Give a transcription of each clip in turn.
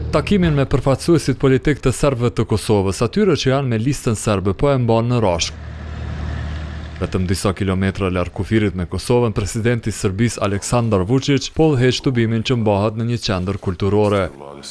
Takimin me përfaqësuesit politik të serbëve të Kosovës, atyre që janë me listën serbe, po e mban në Rashk. Vetëm disa kilometra larg kufirit me Kosovën, presidenti i Serbisë Aleksandar Vučić po udhëheq tubimin që mbahet në një qendër kulturore.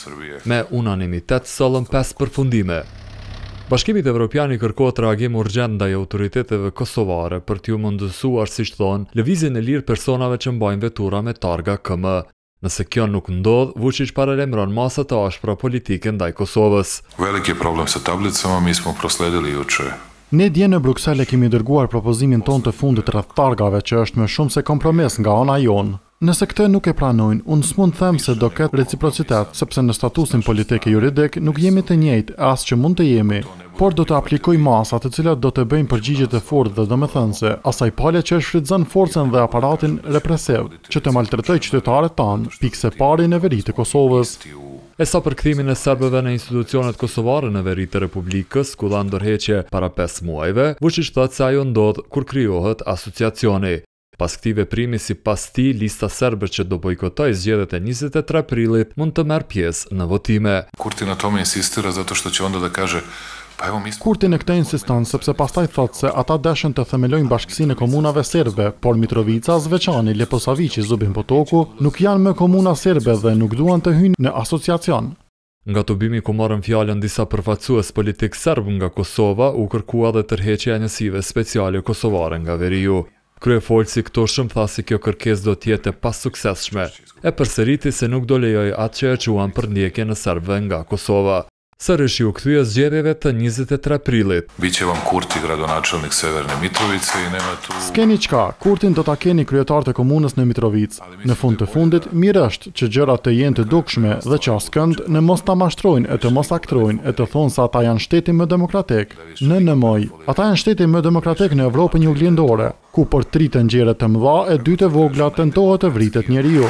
Me unanimitet sollën 5 përfundime. Bashkimit Evropian i kërkohet reagim urgjent ndaj autoriteteve kosovare për t'ju mundësuar, siç thonë, lëvizjen e lirë personave që mbajnë vetura me targa KM. Nëse kjo nuk ndodh, Vučić paralajmëron masa të ashpra politike ndaj Kosovës. Veliki je problem sa tablicama, mi smo prosledili juče. Ne dje në Bruksel e kemi dërguar propozimin ton të fundit rreth targave që është më shumë se kompromis nga ana jonë. Nëse këtë nuk e pranojnë, unë s'mund them se do ketë reciprocitet, sepse në statusin politik e juridik nuk jemi të njëjtë as që mund të jemi, por do të aplikoj masa të cilat do të bëjnë përgjigjet e fortë dhe domethënëse asaj palë që shfrytëzon forcën dhe aparatin represiv, që të maltretojë qytetarët tanë, pikse pari në veri të Kosovës. E sa për kthimin e serbëve në institucionet kosovare në veri të Republikës, ku dha ndërheqje para 5 muajve, Vučić thotë se ajo ndodh kur krijohet asociacioni. Pas këtij veprimi, sipas tij, lista serbe që do bojkotojë zgjedhjet e 23 prillit mund të marrë pjesë në votime. Kurti na tome insistira zato što će onda da kaže Kurti në këtë insiston sepse pastaj thotë se ata dëshën të themelojnë bashkësinë e komunave serbe, por Mitrovica, Zvečani, Leposavići, Zubin Potoku nuk janë më komuna serbe dhe nuk duan të hyjnë në asociacion. Nga tubimi ku morën fjalën disa përfaqësues politik serb nga Kosova, u kërkua dhe tërheqja e njësive speciale kosovare nga veriu. Kryefolsi këtoshëm tha se kjo kërkesë do të jetë e pasuksesshme. E përsëriti se nuk do lejoj atë që e quan për ndjekje në serbëve nga Kosova. Sërish u kthye zgjedhjeve të 23 prillit. Biće vam Kurti gradonačelnik Severne Mitrovice i nema tu. Skeni çka, Kurtin do ta keni kryetar të komunës në Mitrovicë. Në fund të fundit, mirë është që gjërat të jenë të dukshme dhe që askënd në mos ta mashtrojnë e të mos aktrojnë e të thonë se ata janë shteti më demokratik. Në NM-oj, ata janë shteti më demokratik në Evropën juglindore, ku për 3 ngjyre të mëdha e 2 të vogla tentohet të vritet njeriu.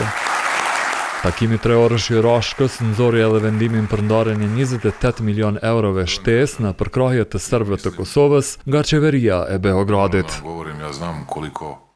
Takimi 3 orësh i Rashkës nxorri edhe vendimin për ndarjen e 28 milion eurove shtesë në përkrahje të serbëve të Kosovës nga qeveria e Beogradit.